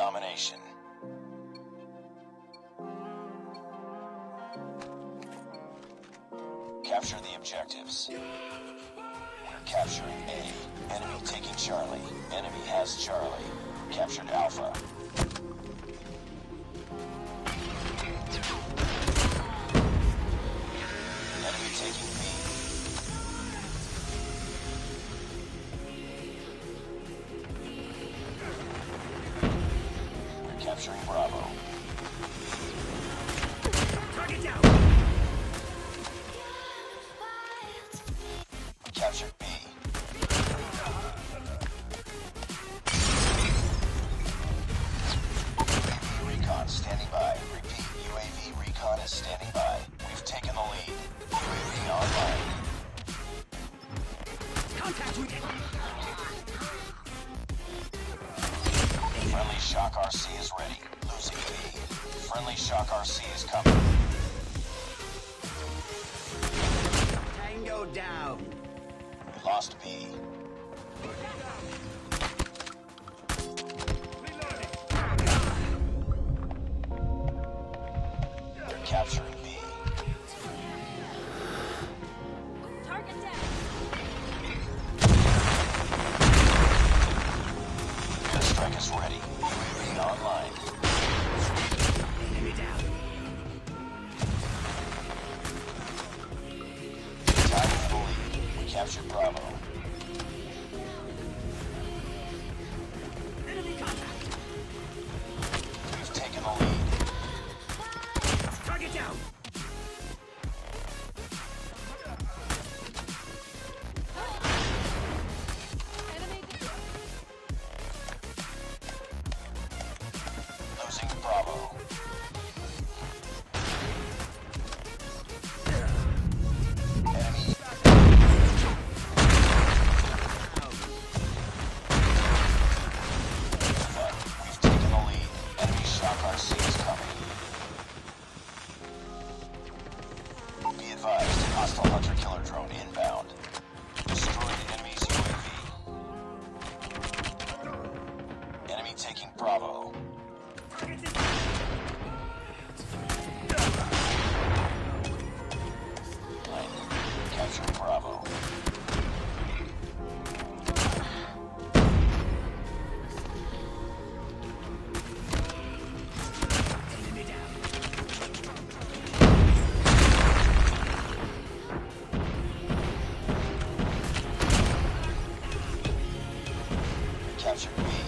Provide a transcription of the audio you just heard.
domination. Capture the objectives. We're capturing A. Enemy taking Charlie. Enemy has Charlie. Captured Alpha. Enemy taking B. We're capturing Bravo. Target down. We captured B. UAV recon standing by. Repeat, UAV recon is standing by. We've taken the lead. UAV online. Contact with it. Friendly Shock RC is ready. Losing B. Friendly Shock RC is coming. Tango down. We lost B. They're capturing B. Target down. Airstrike is ready. UAV online. Enemy down. Time for the lead. We captured Bravo. Enemy contact. We've taken the lead. Target down. Enemy Losing Bravo. Enemy. We've taken the lead. Enemy Shock RC is coming. Be advised, hostile hunter-killer drone inbound. Destroyed enemy's UAV. Enemy taking Bravo. Capturing Bravo. Enemy down. Captured B.